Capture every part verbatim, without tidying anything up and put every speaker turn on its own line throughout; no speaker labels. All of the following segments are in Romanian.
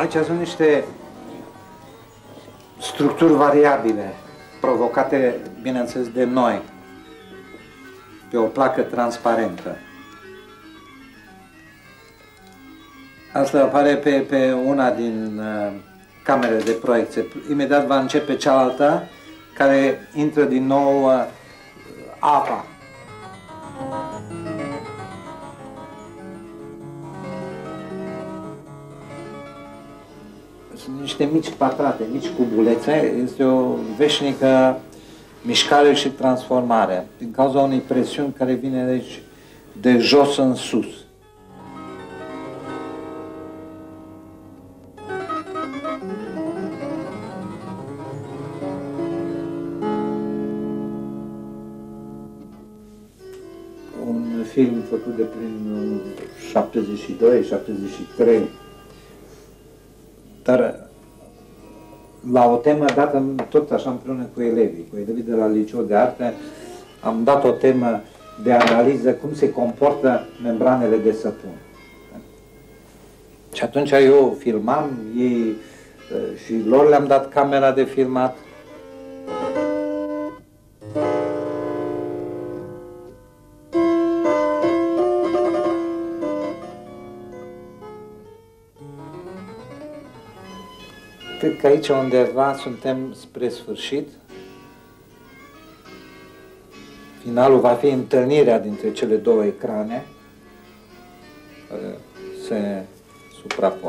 Aici sunt niște structuri variabile, provocate, bineînțeles, de noi, pe o placă transparentă. Asta apare pe, pe una din uh, camerele de proiecție. Imediat va începe cealaltă, care intră din nou uh, apa. Sunt niște mici patrate, mici cubulețe. Este o veșnică mișcare și transformare, din cauza unei presiuni care vine deci, de jos în sus. Un film făcut de prin șaptezeci și doi șaptezeci și trei, dar la o temă dată tot așa împreună cu elevii, cu elevii de la Liceu de Arte, am dat o temă de analiză cum se comportă membranele de săpun. Și atunci eu filmam, ei și lor le-am dat camera de filmat. Cred că aici undeva suntem spre sfârșit. Finalul va fi întâlnirea dintre cele două ecrane care se suprapun.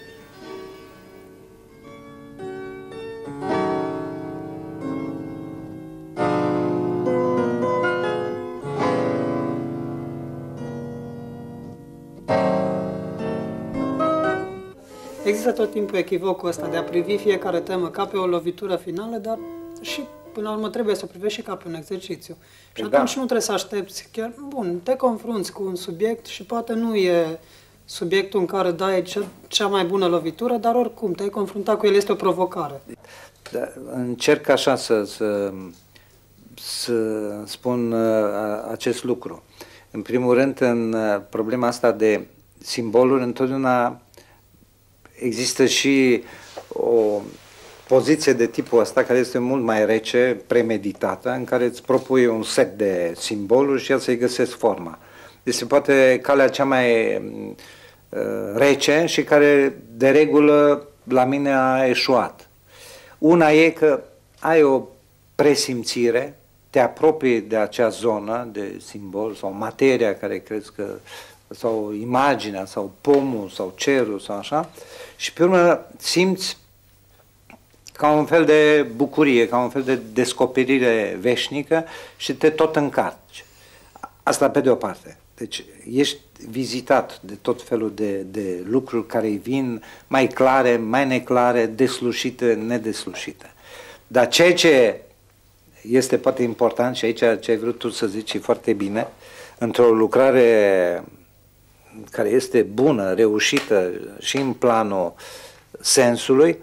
Există tot timpul echivocul ăsta de a privi fiecare temă ca pe o lovitură finală, dar și până la urmă trebuie să o privești și ca pe un exercițiu. Și atunci da. Nu trebuie să aștepți chiar, bun, te confrunți cu un subiect și poate nu e subiectul în care dai cea mai bună lovitură, dar oricum te-ai confruntat cu el, este o provocare.
Da, încerc așa să, să, să spun uh, acest lucru. În primul rând, în uh, problema asta de simboluri, întotdeauna există și o poziție de tipul ăsta care este mult mai rece, premeditată, în care îți propui un set de simboluri și el să-i găsesc forma. Este poate calea cea mai uh, rece și care de regulă la mine a eșuat. Una e că ai o presimțire, te apropii de acea zonă de simbol sau materia care crezi că, sau imaginea, sau pomul, sau cerul, sau așa, și pe urmă simți ca un fel de bucurie, ca un fel de descoperire veșnică și te tot încarci. Asta pe de o parte. Deci ești vizitat de tot felul de, de lucruri care îi vin mai clare, mai neclare, deslușite, nedeslușite. Dar ceea ce este poate important, și aici ce ai vrut tu să zici foarte bine, într-o lucrare care este bună, reușită și în planul sensului,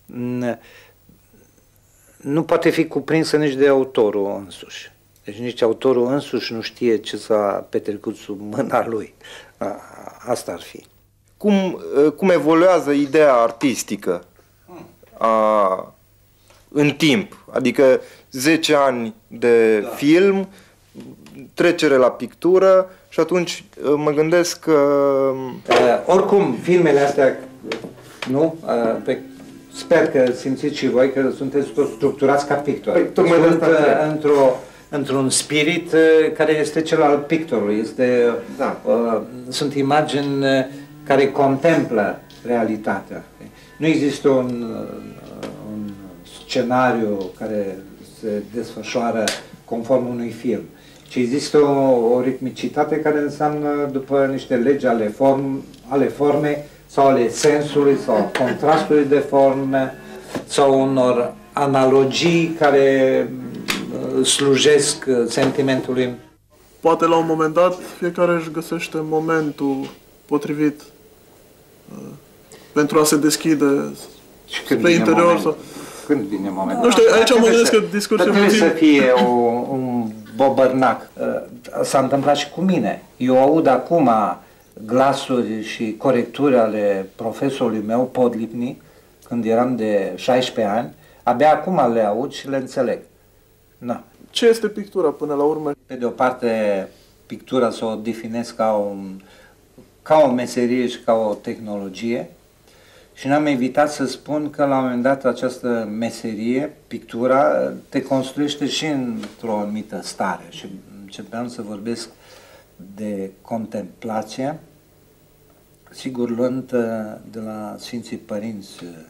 nu poate fi cuprinsă nici de autorul însuși. Deci nici autorul însuși nu știe ce s-a petrecut sub mâna lui. Asta ar fi.
Cum, cum evoluează ideea artistică a, în timp? Adică zece ani de da. film, trecere la pictură și atunci mă gândesc că...
Uh, oricum, filmele astea, nu? Uh, pe, sper că simțiți și voi că sunteți structurați ca pictori. Sunt uh, într-o într-un spirit uh, care este cel al pictorului. Este, da. uh, sunt imagini uh, care contemplă realitatea. Nu există un, uh, un scenariu care se desfășoară conform unui film, ci există o, o ritmicitate care înseamnă după niște legi ale, form, ale formei sau ale sensului sau contrastului de forme sau unor analogii care slujesc sentimentului.
Poate la un moment dat fiecare își găsește momentul potrivit uh, pentru a se deschide spre interior. Sau...
Când vine momentul?
Nu știu, aici mă gândesc că discursul...
Trebuie să fie o, un bobărnac. S-a întâmplat și cu mine. Eu aud acum glasuri și corecturi ale profesorului meu, Podlipny, când eram de șaisprezece ani, abia acum le aud și le înțeleg. Na.
Ce este pictura până la urmă?
Pe de o parte, pictura să o definesc ca, un, ca o meserie și ca o tehnologie și n-am evitat să spun că la un moment dat această meserie, pictura, te construiește și într-o anumită stare și începeam să vorbesc de contemplație, sigur luând de la Sfinții Părinți,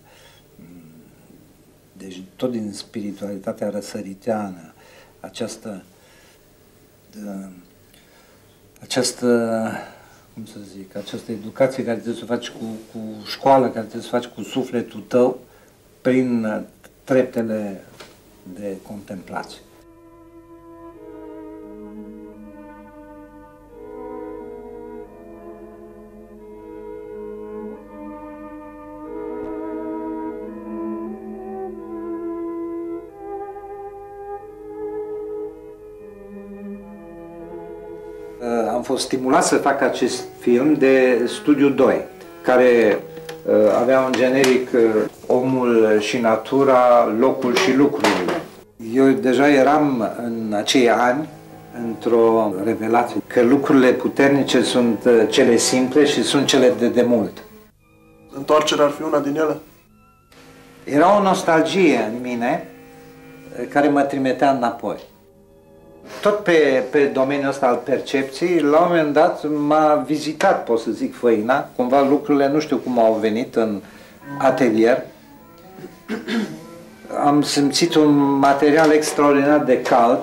deci tot din spiritualitatea răsăriteană, această, această, cum să zic, această educație care trebuie să o faci cu, cu școală, care trebuie să o faci cu sufletul tău, prin treptele de contemplație. Am fost stimulat să fac acest film de Studiu doi, care uh, avea un generic uh, Omul și natura, locul și lucrurile. Eu deja eram în acei ani într-o revelație că lucrurile puternice sunt uh, cele simple și sunt cele de demult.
Întoarcerea ar fi una din ele?
Era o nostalgie în mine uh, care mă trimitea înapoi. Tot pe, pe domeniul ăsta al percepției, la un moment dat m-a vizitat, pot să zic, făina, cumva lucrurile nu știu cum au venit în atelier. Am simțit un material extraordinar de cald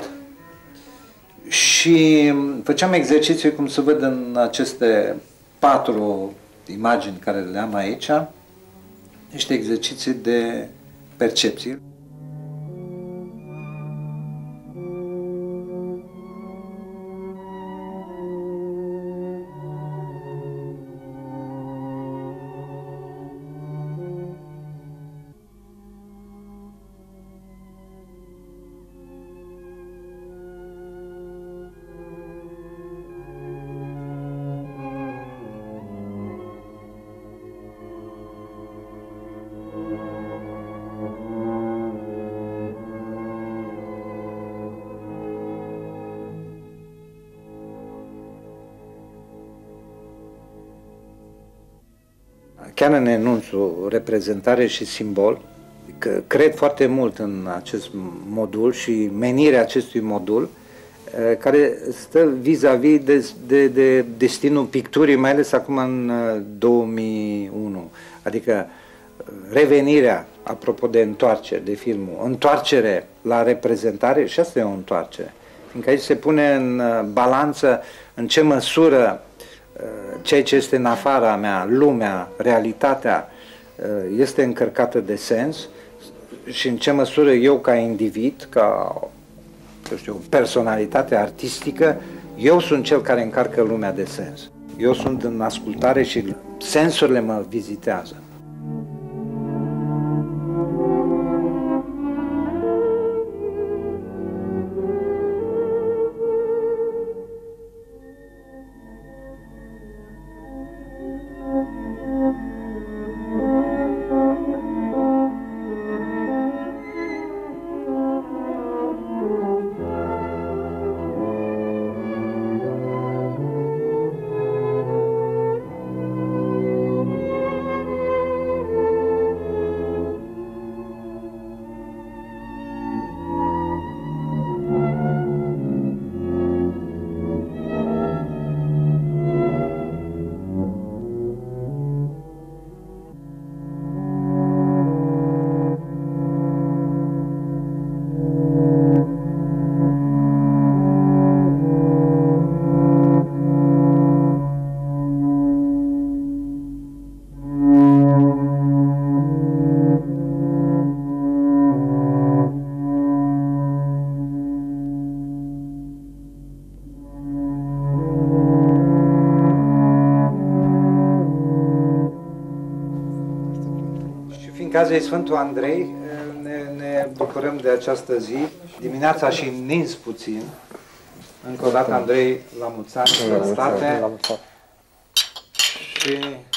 și făceam exerciții, cum se văd în aceste patru imagini care le am aici, niște exerciții de percepție. Chiar în enunțul reprezentare și simbol, că cred foarte mult în acest modul și menirea acestui modul, care stă vis-a-vis -vis de, de, de destinul picturii, mai ales acum în două mii unu. Adică revenirea, apropo de întoarcere, de filmul, întoarcere la reprezentare, și asta e o întoarcere. Fiindcă aici se pune în balanță în ce măsură ceea ce este în afara mea, lumea, realitatea, este încărcată de sens și în ce măsură eu ca individ, ca eu știu, personalitate artistică, eu sunt cel care încarcă lumea de sens. Eu sunt în ascultare și sensurile mă vizitează. În cazul Sfântul Andrei, ne, ne bucurăm de această zi. Dimineața și nins puțin. Încă o dată, Andrei, la mulți ani, sănătate. ce...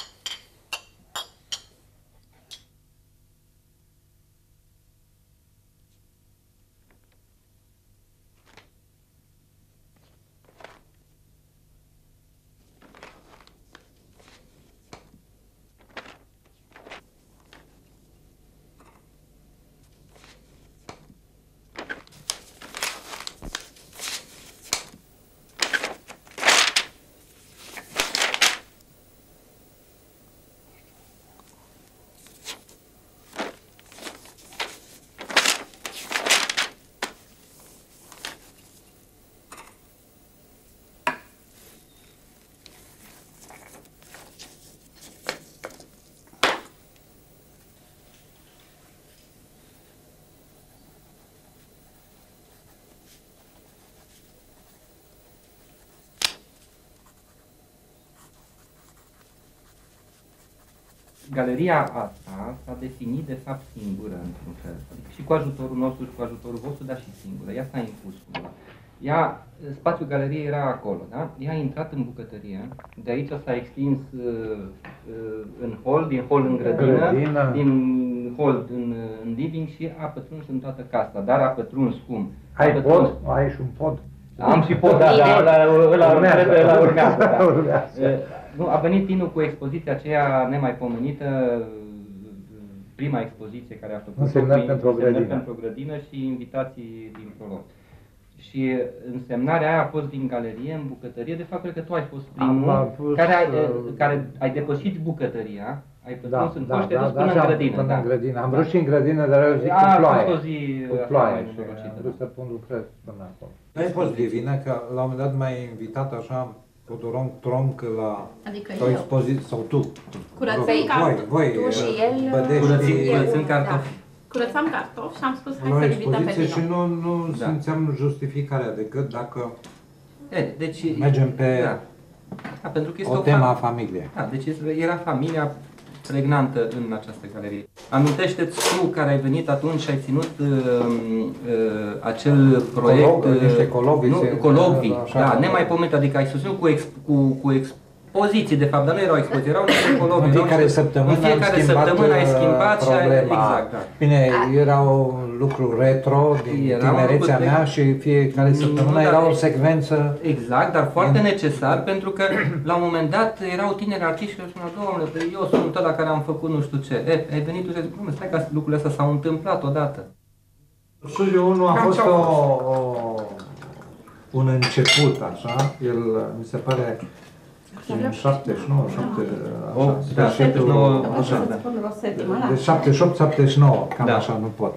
Galeria asta s-a definit de fapt singură, într-un fel. Adică și cu ajutorul nostru și cu ajutorul vostru, dar și singură. Ea s-a impus cumva. Ea, spațiul galeriei era acolo, da? Ea a intrat în bucătărie, de aici s-a extins uh, uh, în hol, din hol în grădină, grădină. din hol în, în living și a pătruns în toată casa. Dar a pătruns cum?
Ai pod? Ai și un pod?
Am și pod, da, da, ăla urmează. Nu, a venit Tinu cu expoziția aceea nemaipomenită, prima expoziție care a făcut
însemnări pentru,
pentru o grădină și invitații din Prolog. Și însemnarea aia a fost din galerie în bucătărie, de fapt cred că tu ai fost primul pus, care, ai, care ai depășit bucătăria, ai pătruns da, în coș, te-ai dus până în grădină.
Până în grădină. Am vrut și în grădină, dar eu zic a, cu ploaie.
A fost o zi
cu ploaie și am vrut să pun lucrez până acolo. Nu ai fost divină că la un moment dat m-ai invitat așa Podorom Tronc la
adică
o expoziție, sau tu.
Curățai cartofi.
Voi,
tu și el.
Curățând cartofi.
Curățam cartofi și am spus hai să-l invităm pe Tino.
Și nu, nu da. simțeam justificarea decât dacă
e, deci,
mergem pe
da. Da, pentru că este
o, o tema a familiei.
Da, deci era familia pregnantă în această galerie. Amintește-ți tu care ai venit atunci și ai ținut uh, uh, acel proiect...
Colog, niște colobvi.
Nu, colobvi, da, nemaipomenit, adică ai susținut cu, exp, cu, cu expoziții, de fapt, dar nu erau expoziții, erau niște colobvi.
În fiecare săptămână
în fiecare
am
săptămână ai schimbat
problema.
Și ai, exact, da.
Bine, era un lucru retro din era tinerețea mea și fiecare săptămână nu, era o secvență...
Exact, dar foarte în... necesar, pentru că la un moment dat erau tineri artiști care spuneau, doamne, eu sunt ăla care am făcut nu știu ce. E, ai venit tu și zic, stai că lucrurile astea s-au întâmplat odată.
Studiul unu a fost o, o, un început, așa, el mi se pare în șaptezeci și nouă, șaptezeci și nouă, de șaptezeci și opt șaptezeci și nouă, cam da. Așa, nu pot.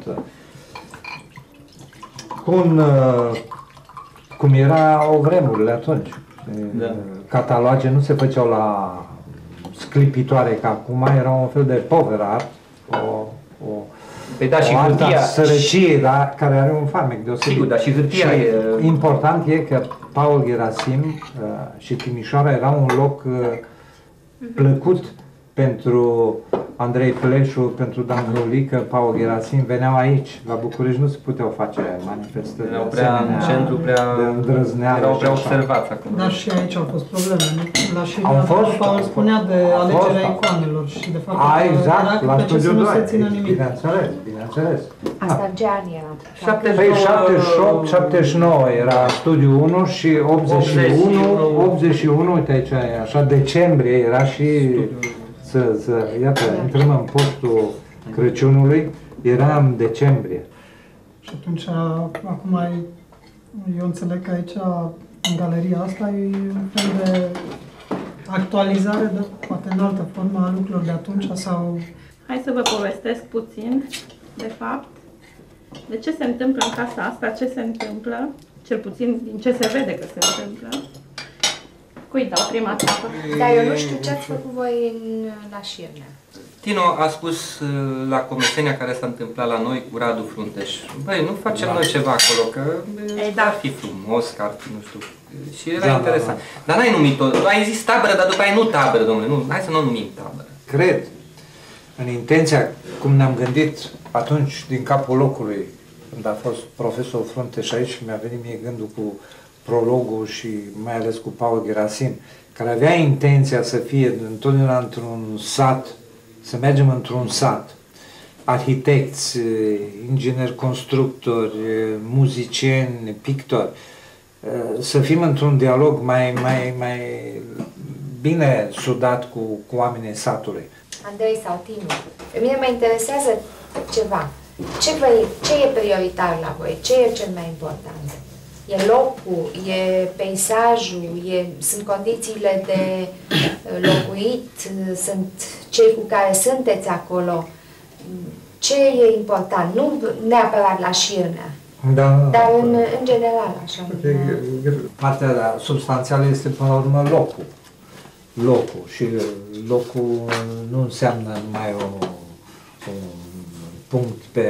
Cum, cum erau vremurile atunci. Da. Cataloage nu se făceau la sclipitoare, ca acum era un fel de power art, o, o
Păi da, și hârtia...
sărăcie, da, care are un farmec deosebit.
Sigur, dar și hârtia și e...
important e că Paul Gerasim uh, și Timișoara era un loc uh, plăcut pentru Andrei Pleșu, pentru Dan Hrulică, Paul Gerasim, veneau aici, la București nu se puteau face manifestări.
Erau prea în centru, prea... Erau prea observați acum.
Dar și aici au fost probleme, nu? La și
au fost,
Paul spunea de alegerea icoanelor și de fapt...
A, exact, la studiul doi,
bineînțeles,
bineînțeles.
Asta în ce an era?
Păi șaptezeci și opt șaptezeci și nouă era studiul unu și optzeci și unu, optzeci și unu, uite aici, așa, decembrie era și... Să, să, iată, intrăm în postul Crăciunului, era în decembrie.
Și atunci, acum, eu înțeleg că aici, în galeria asta, e un fel de actualizare, de, poate în altă formă, a lucrurilor de atunci sau...
Hai să vă povestesc puțin, de fapt, de ce se întâmplă în casa asta, ce se întâmplă, cel puțin din ce se vede că se întâmplă. Cui dau prima țapă?
Dar eu nu știu ce ați făcut voi în, la Șirnea.
Tino a spus la comesenia care s-a întâmplat la noi cu Radu Frunteș. Băi, nu facem da. noi ceva acolo, că e, da. ar fi frumos, că ar fi, nu știu. Și era da, interesant. Da, da. Dar n-ai numit-o, tu ai zis tabără, dar după aia nu tabără, domnule, nu, hai să nu o numim tabără.
Cred, în intenția, cum ne-am gândit atunci din capul locului, când a fost profesor Frunteș aici, mi-a venit mie gândul cu prologul și mai ales cu Paul Gerasim, care avea intenția să fie întotdeauna într-un sat, să mergem într-un sat, arhitecți, ingineri constructori, muzicieni, pictori, să fim într-un dialog mai, mai, mai bine sudat cu, cu oamenii satului.
Andrei sau Tinu, pe mine mă interesează ceva. Ce, vă, ce e prioritar la voi? Ce e cel mai important? E locul, e peisajul, e, sunt condițiile de locuit, sunt cei cu care sunteți acolo. Ce e important? Nu neapărat la Șirnea,
da,
dar în, în general așa.
Partea substanțială este până la urmă locul. Locul și locul nu înseamnă numai o, un punct pe,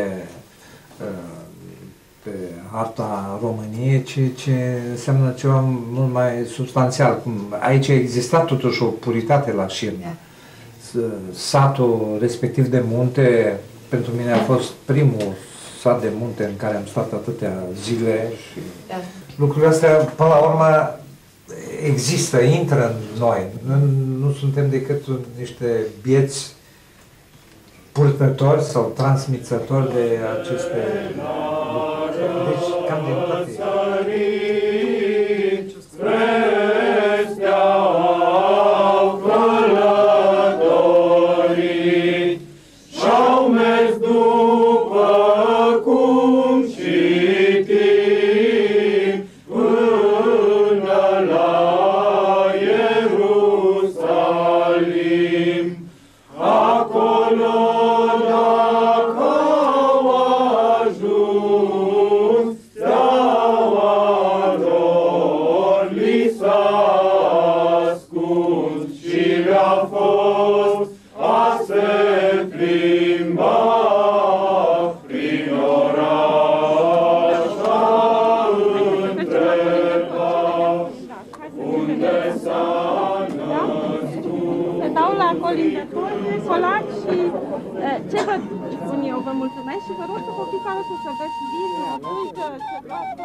pe harta României, ci, ci înseamnă ceva mult mai substanțial. Aici a existat totuși o puritate la Șirnea. Satul respectiv de munte, pentru mine a fost primul sat de munte în care am stat atâtea zile și
da.
Lucrurile astea, până la urmă, există, intră în noi. Nu, nu suntem decât niște bieți purtători sau transmițători de aceste lucruri. Deci, cam din toate.
Ce vă spun eu? Vă mulțumesc și vă rog să vă fiți alături să veți bine atunci ce fac.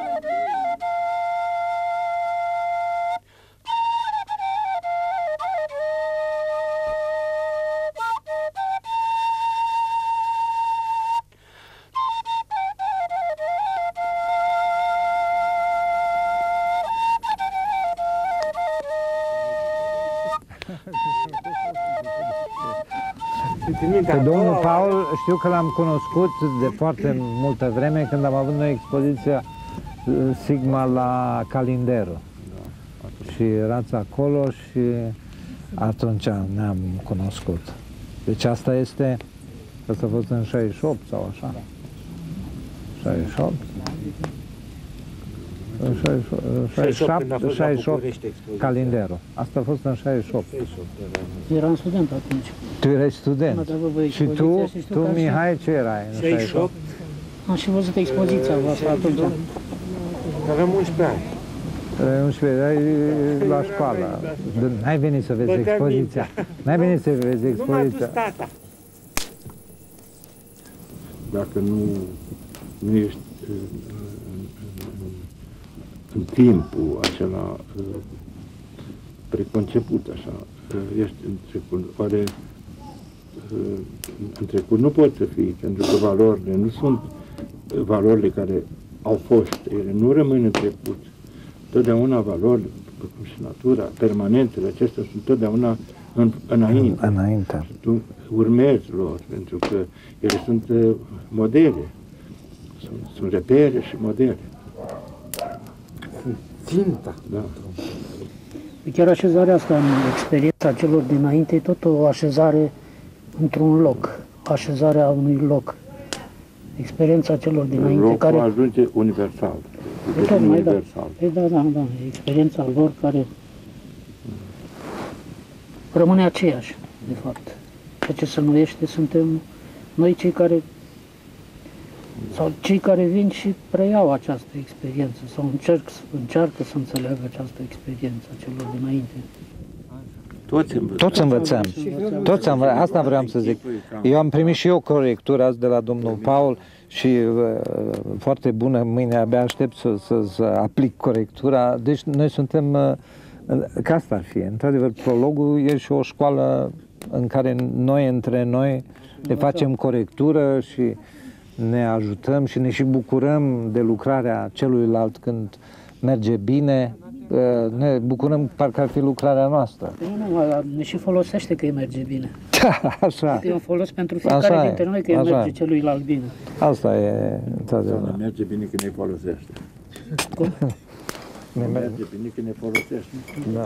Pe domnul Paul știu că l-am cunoscut de foarte multă vreme când am avut noi expoziția Sigma la Calindero. Și erați acolo și atunci ne-am cunoscut. Deci asta este, asta a fost în șaizeci și opt sau așa? șaizeci și opt? șaizeci și șapte, șaizeci și opt, Calindero. Asta a fost în șaizeci și opt.
Eram student atunci.
Tu erai student. Și tu, tu Mihai, ce erai în șaizeci și opt?
Am și văzut expoziția voastră atunci.
Aveam unsprezece ani. Aveam unsprezece ani, erai la școală. N-ai venit să vezi expoziția. N-ai venit să vezi expoziția.
Dacă nu, nu ești în timpul acela preconceput, așa, ești în trecut, oare în trecut nu poți să fii, pentru că valorile nu sunt valorile care au fost, ele nu rămân în trecut. Totdeauna valorile, cum și natura, permanentele, acestea sunt totdeauna în, înainte.
Înainte.
Și tu urmezi lor, pentru că ele sunt modele, sunt, sunt repere și modele. Ținta. Da.
Chiar așezarea asta în experiența celor dinainte e tot o așezare într-un loc, așezarea unui loc. Experiența celor dinainte
Locul
care...
ajunge universal.
E tocmai,
universal.
Da. E, da, da, da. Experiența lor care rămâne aceeași, de fapt. Ceea ce se numește suntem noi cei care sau cei care vin și preiau această experiență sau încerc, încearcă să înțeleagă această experiență a celor dinainte.
Toți învățăm.
Toți învățăm. Toți am, asta vreau să zic. Eu am primit și eu corectură azi de la domnul Paul și uh, foarte bună, mâine abia aștept să, să, să aplic corectura. Deci noi suntem, uh, ca asta ar fi. Într-adevăr, prologul e și o școală în care noi, între noi, ne facem corectură și ne ajutăm și ne și bucurăm de lucrarea celuilalt când merge bine. Ne bucurăm parcă ar fi lucrarea noastră.
Nu, nu, ne și folosește că îi merge bine.
Da, așa.
E un folos pentru fiecare
așa
dintre noi că îi merge celuilalt bine.
Asta e, într-adevăr.
Ne merge bine când ne folosește.
Cum?
Ne merge bine când ne folosește.
Da.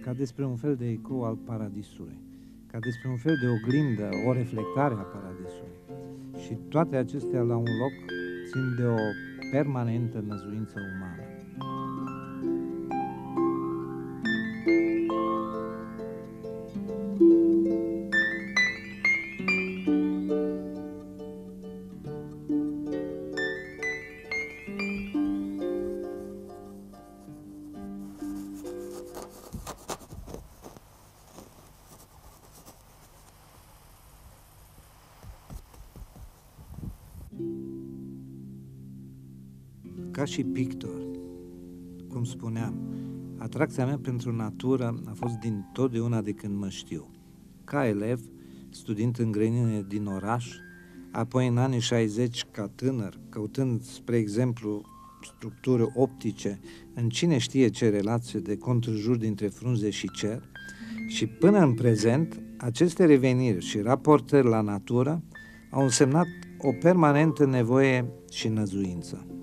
ca despre un fel de ecou al paradisului, ca despre un fel de oglindă, o reflectare a paradisului. Și toate acestea la un loc țin de o permanentă năzuință umană. Ca și pictor, cum spuneam, atracția mea pentru natură a fost din totdeauna de când mă știu. Ca elev, studiind în grădinile din oraș, apoi în anii șaizeci ca tânăr, căutând, spre exemplu, structuri optice în cine știe ce relație de contrjur dintre frunze și cer, și până în prezent, aceste reveniri și raportări la natură au însemnat o permanentă nevoie și năzuință.